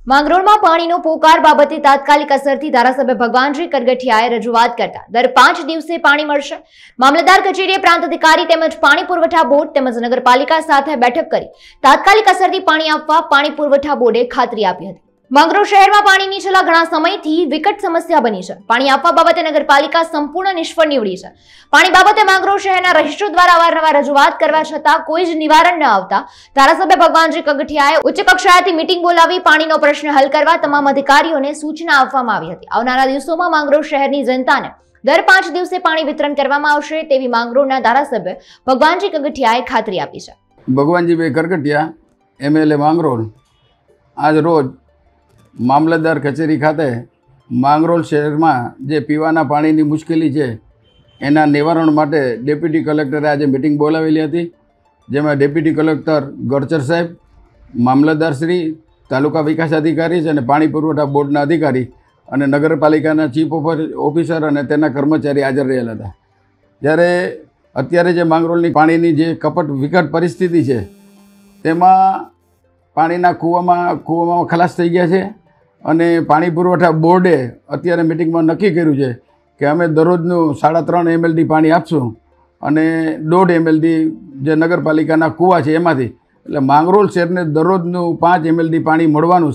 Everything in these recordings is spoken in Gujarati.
માંગરોળમાં પાણીનો પોકાર બાબતે તાત્કાલિક અસરથી ધારાસભ્ય ભગવાનજી કરગઠિયાએ રજૂઆત કરતા દર 5 દિવસે પાણી મળશે। મામલતદાર કચેરીએ પ્રાંત અધિકારી તેમજ પાણી પુરવઠા બોર્ડ તેમજ નગરપાલિકા સાથે બેઠક કરી તાત્કાલિક અસરથી પાણી આપવા પાણી પુરવઠા બોર્ડે ખાતરી આપી હતી। માંગરોળ શહેરમાં પાણીની છેલ્લા ઘણા સમયથી વિકટ સમસ્યા બની છે। પાણી આપવા બાબતે નગરપાલિકા સંપૂર્ણ નિષ્ફળ નીવડી છે। પાણી બાબતે માંગરોળ શહેરના રહીશો દ્વારા અવારનવાર રજૂઆત કરવા છતાં કોઈ જ નિવારણ ન આવતા ધારાસભ્ય ભગવાનજી કરગઠિયાએ ઉચ્ચ કક્ષાએથી મીટિંગ બોલાવી પાણીનો પ્રશ્ન હલ કરવા તમામ અધિકારીઓને સૂચના આપવામાં આવી હતી। આવનારા દિવસોમાં માંગરોળ શહેરની જનતાને દર 5 દિવસે પાણી વિતરણ કરવામાં આવશે તેવી માંગરોળના ધારાસભ્ય ભગવાનજી કરગઠિયાએ ખાતરી આપી છે। ભગવાનજીભાઈ કરગઠિયા એમએલએ માંગરોળ આજ રોજ મામલતદાર કચેરી ખાતે માંગરોળ શહેરમાં જે પીવાના પાણીની મુશ્કેલી છે એના નિવારણ માટે ડેપ્યુટી કલેક્ટરે આજે મિટિંગ બોલાવેલી હતી, જેમાં ડેપ્યુટી કલેક્ટર ગડચર સાહેબ, મામલતદારશ્રી, તાલુકા વિકાસ અધિકારી અને પાણી પુરવઠા બોર્ડના અધિકારી અને નગરપાલિકાના ચીફ ઓફિસર અને તેના કર્મચારી હાજર રહેલા હતા। જ્યારે અત્યારે જે માંગરોળની પાણીની જે કપટ વિકટ પરિસ્થિતિ છે તેમાં પાણીના કૂવામાં ખલાસ થઈ ગયા છે અને પાણી પુરવઠા બોર્ડે અત્યારે મિટિંગમાં નક્કી કર્યું છે કે અમે દરરોજનું 3.5 MLD પાણી આપશું અને 1.5 MLD જે નગરપાલિકાના કૂવા છે એમાંથી, એટલે માંગરોળ શહેરને દરરોજનું 5 MLD પાણી મળવાનું,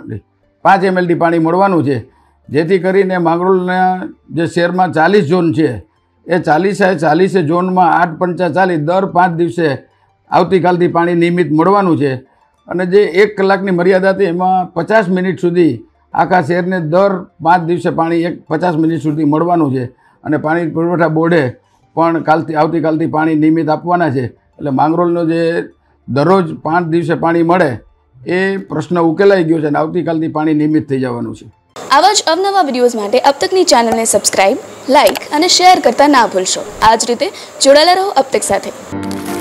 5 MLD પાણી મળવાનું છે, જેથી કરીને માંગરોળના જે શહેરમાં 40 ઝોન છે એ 40 ઝોનમાં 8×5 દર 5 દિવસે આવતીકાલથી પાણી નિયમિત મળવાનું છે અને જે 1 કલાકની મર્યાદા હતી એમાં 50 મિનિટ સુધી આખા શહેરને દર 5 દિવસે પાણી 50 મિનિટ સુધી મળવાનું છે અને પાણી પુરવઠા બોર્ડે પણ આવતીકાલથી પાણી નિયમિત આપવાના છે। એટલે માંગરોળનો જે દરરોજ 5 દિવસે પાણી મળે એ પ્રશ્ન ઉકેલાઈ ગયો છે અને આવતીકાલથી પાણી નિયમિત થઈ જવાનું છે। આવા જ અવનવા વિડીયોઝ માટે અબ તકની ચેનલને સબસ્ક્રાઇબ, લાઇક અને શેર કરતા ના ભૂલશો। આ જ રીતે જોડાયેલા રહો અબ તક સાથે।